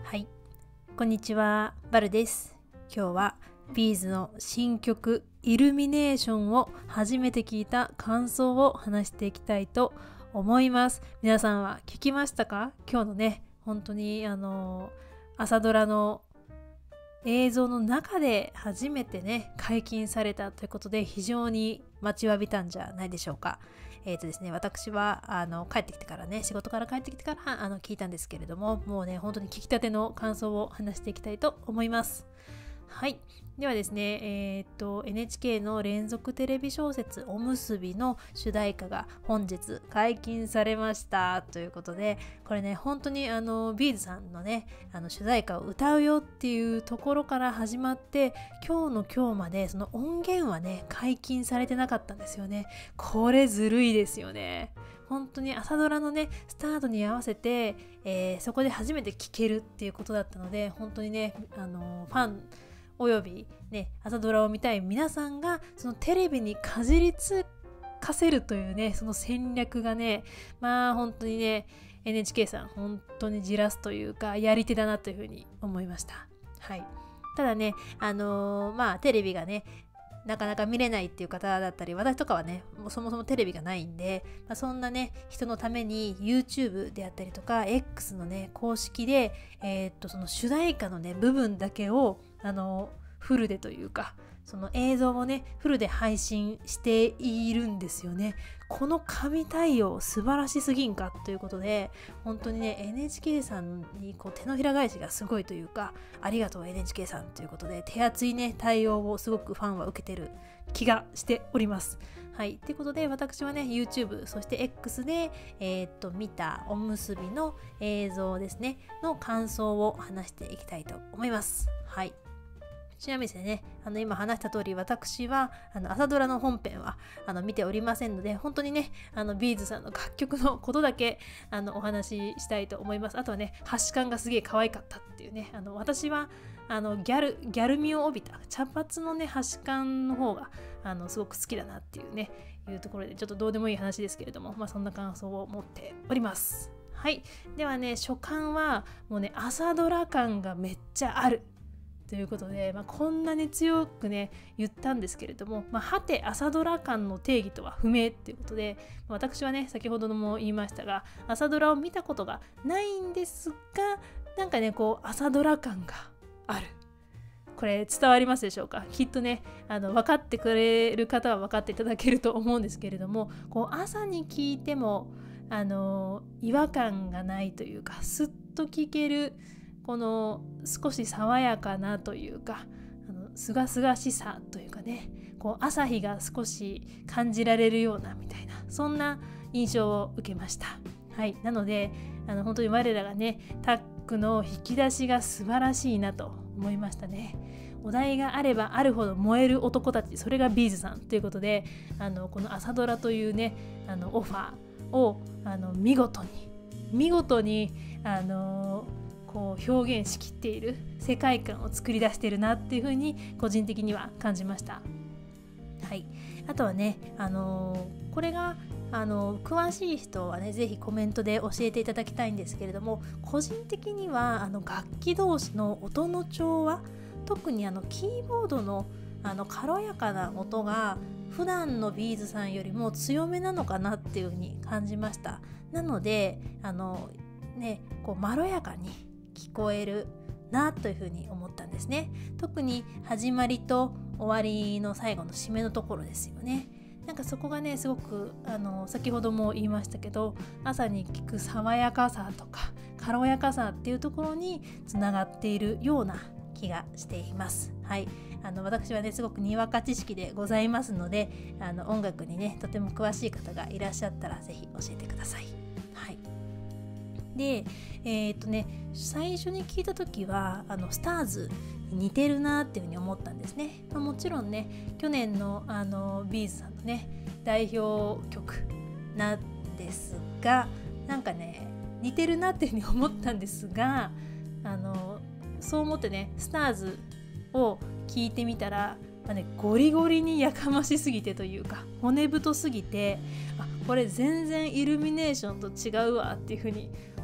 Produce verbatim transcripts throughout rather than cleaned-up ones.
はい、こんにちは、バルです。今日はビーズの新曲イルミネーションを初めて聞いた感想を話していきたいと思います。皆さんは聞きましたか？今日のね、本当にあの朝ドラの映像の中で初めてね解禁されたということで、非常に待ちわびたんじゃないでしょうか。えーとですね、私はあの帰ってきてからね仕事から帰ってきてからあの聞いたんですけれども、もうね本当に聞きたての感想を話していきたいと思います。はい、ではですね、えー、っと エヌエイチケー の連続テレビ小説おむすびの主題歌が本日解禁されましたということで、これね本当にあのビーズさんのねあの主題歌を歌うよっていうところから始まって、今日の今日までその音源はね解禁されてなかったんですよね。これずるいですよね。本当に朝ドラのねスタートに合わせて、えー、そこで初めて聴けるっていうことだったので、本当にねあのファンおよびね朝ドラを見たい皆さんがそのテレビにかじりつかせるというねその戦略がね、まあ本当にね エヌエイチケー さん本当にじらすというかやり手だなというふうに思いました。はい。ただねあのー、まあテレビがねなかなか見れないっていう方だったり、私とかはねもうそもそもテレビがないんで、まあ、そんなね人のために YouTube であったりとか X のね公式で、えー、っとその主題歌のね部分だけをあのフルでというかその映像をねフルで配信しているんですよね。この神対応素晴らしすぎんかということで、本当にね エヌエイチケー さんにこう手のひら返しがすごいというか、ありがとう エヌエイチケー さんということで手厚いね対応をすごくファンは受けてる気がしております。はい、ということで私はね YouTube そして X で、えー、っと見たおむすびの映像ですねの感想を話していきたいと思います。はい。ちなみにですね、あの今話した通り、私はあの朝ドラの本編はあの見ておりませんので、本当にねあのビーズさんの楽曲のことだけあのお話ししたいと思います。あとはね発感がすげえ可愛かったっていうね、あの私はあのギャルギャル味を帯びた茶髪のね発感の方があのすごく好きだなっていうねいうところで、ちょっとどうでもいい話ですけれども、まあそんな感想を持っております。はい、ではね初感はもうね朝ドラ感がめっちゃあるということで、まあ、こんなに強くね言ったんですけれども、まあ、はて朝ドラ感の定義とは不明っていうことで、私はね先ほども言いましたが朝ドラを見たことがないんですが、なんかねこう朝ドラ感がある。これ伝わりますでしょうか？きっとねあの分かってくれる方は分かっていただけると思うんですけれども、こう朝に聞いてもあの違和感がないというか、スッと聞けるこの少し爽やかなというか、あのすがすがしさというかね、こう朝日が少し感じられるようなみたいな、そんな印象を受けました。はい、なのであの本当に我らがねタッグの引き出しが素晴らしいなと思いましたね。お題があればあるほど燃える男たち、それがビーズさんということで、あのこの朝ドラというねあのオファーをあの見事に見事にあのこう表現しきっている世界観を作り出しているなっていう風に個人的には感じました。はい、あとはね、あのー、これがあのー、詳しい人はねぜひコメントで教えていただきたいんですけれども、個人的にはあの楽器同士の音の調和、特にあのキーボードのあの軽やかな音が普段のビーズさんよりも強めなのかなっていう風に感じました。なのであのねこうまろやかに聞こえるなというふうに思ったんですね。特に始まりと終わりの最後の締めのところですよね。なんかそこがねすごくあの先ほども言いましたけど、朝に聞く爽やかさとか軽やかさっていうところにつながっているような気がしています。はい、あの私はねすごくにわか知識でございますので、あの音楽にねとても詳しい方がいらっしゃったらぜひ教えてください。はい。で、えーっとね、最初に聞いた時はあのスターズに似てるなっていうふうに思ったんですね。まあ、もちろんね去年のあのビーズさんのね代表曲なんですが、なんかね似てるなっていうふうに思ったんですが、あのそう思ってねスターズを聞いてみたら、まあね、ゴリゴリにやかましすぎてというか骨太すぎて、あこれ全然イルミネーションと違うわっていう風に思ったんで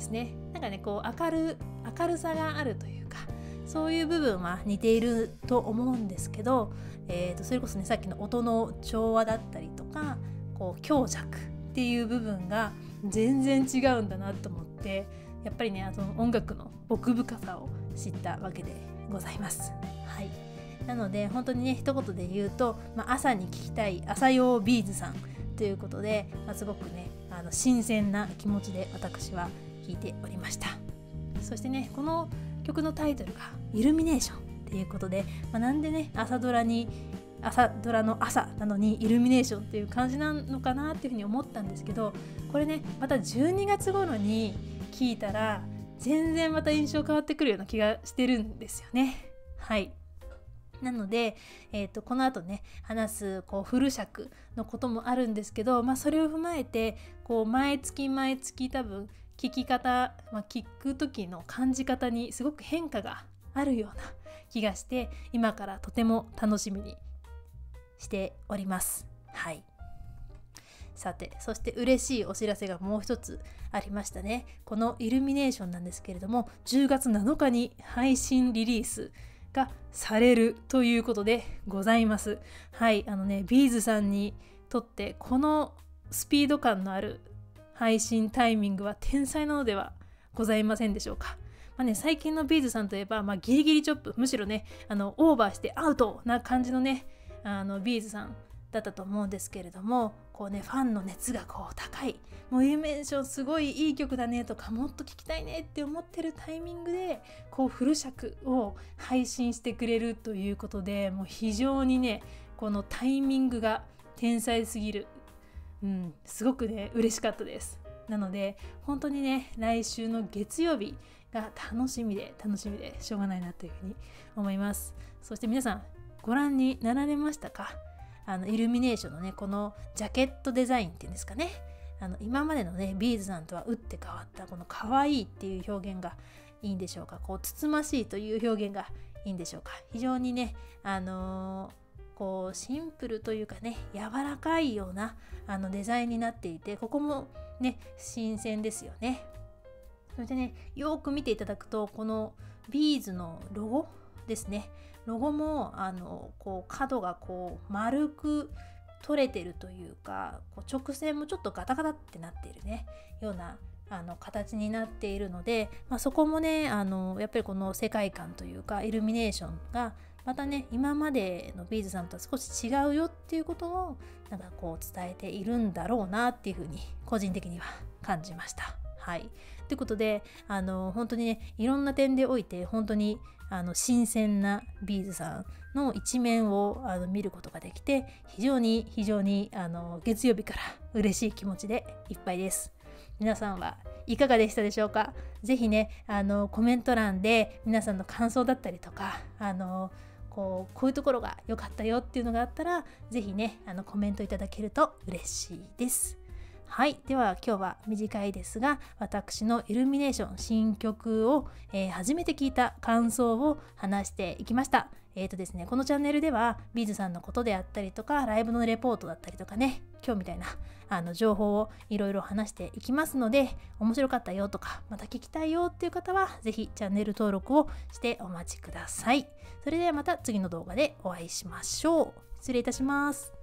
ですね。なんかねこう明る明るさがあるというか、そういう部分は似ていると思うんですけど、えー、とそれこそねさっきの音の調和だったりとかこう強弱っていう部分が全然違うんだなと思って、やっぱりねあの音楽の奥深さを知ったわけでございます。はい、なので本当にね一言で言うと、まあ、朝に聴きたい朝用ビーズさんということで、まあ、すごくねあの新鮮な気持ちで私は聴いておりました。そしてねこの曲のタイトルがイルミネーションっていうことで、まあ、なんでね朝ドラに朝ドラの朝なのにイルミネーションっていう感じなのかなっていうふうに思ったんですけど、これねまたじゅうにがつ頃に聴いたら全然また印象変わってくるような気がしてるんですよね。はい、なので、えー、とこの後ね話すこうフル尺のこともあるんですけど、まあ、それを踏まえてこう毎月毎月多分聞き方、まあ、聞く時の感じ方にすごく変化があるような気がして、今からとても楽しみにしております。はい、さてそして嬉しいお知らせがもう一つありましたね。このイルミネーションなんですけれども、じゅうがつなのかに配信リリースがされるということでございます。はい、あのねビーズさんにとってこのスピード感のある配信タイミングは天才なのではございませんでしょうか。まあね、最近のビーズさんといえば、まあ、ギリギリチョップ、むしろねあのオーバーしてアウトな感じのねあのビーズさんだったと思うんですけれども、こうねファンの熱がこう高い、もうイルミネーションすごいいい曲だねとかもっと聴きたいねって思ってるタイミングでこうフル尺を配信してくれるということで、もう非常にねこのタイミングが天才すぎる、うん、すごくね嬉しかったです。なので本当にね来週の月曜日が楽しみで楽しみでしょうがないなというふうに思います。そして皆さんご覧になられましたか？あのイルミネーションのねこのジャケットデザインっていうんですかね、あの今までのねビーズさんとは打って変わったこの可愛いっていう表現がいいんでしょうか、こうつつましいという表現がいいんでしょうか。非常にねあのーこうシンプルというかね柔らかいようなあのデザインになっていて、ここもね新鮮ですよね。それでねよく見ていただくとこのビーズのロゴですね、ロゴもあのこう角がこう丸く取れてるというか、こう直線もちょっとガタガタってなっているねようなあの形になっているので、まあ、そこもねあのやっぱりこの世界観というかイルミネーションがまたね今までのビーズさんとは少し違うよっていうことをなんかこう伝えているんだろうなっていうふうに個人的には感じました。はい、ということであの本当にねいろんな点でおいて本当にあの新鮮なビーズさんの一面をあの見ることができて、非常に非常にあの月曜日から嬉しい気持ちでいっぱいです。皆さんはいかがでしたでしょうか？ぜひねあのコメント欄で皆さんの感想だったりとかあのこうこういうところが良かったよっていうのがあったらぜひねあのコメントいただけると嬉しいです。はい、では今日は短いですが私のイルミネーション新曲を、えー、初めて聞いた感想を話していきました。えーとですね、このチャンネルではビーズさんのことであったりとかライブのレポートだったりとかね今日みたいなあの情報をいろいろ話していきますので、面白かったよとかまた聞きたいよっていう方はぜひチャンネル登録をしてお待ちください。それではまた次の動画でお会いしましょう。失礼いたします。